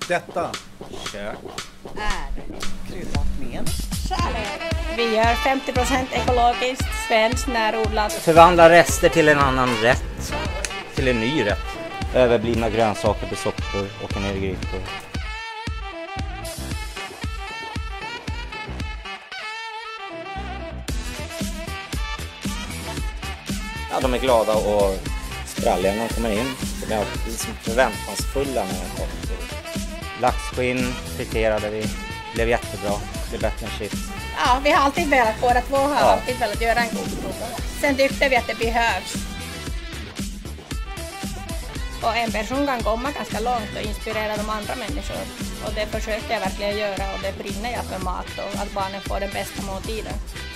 Detta kök är kryddat med kärlek. Vi gör 50% ekologiskt, svenskt, närodlat. Förvandla rester till en annan rätt, till en ny rätt. Överblivna grönsaker till soppor och ner i grytor. Ja, de är glada och spralliga när de kommer in. De är alltid förväntansfulla när de kommer. Laxskinn friterade vi. Blev jättebra. Blev bättre än chips. Ja, vi har alltid velat, båda två har alltid velat göra en god frukost. Sen tyckte vi att det behövs. Och en person kan komma ganska långt och inspirera de andra människor. Och det försöker jag verkligen göra och det brinner jag för mat och att barnen får den bästa måltiden.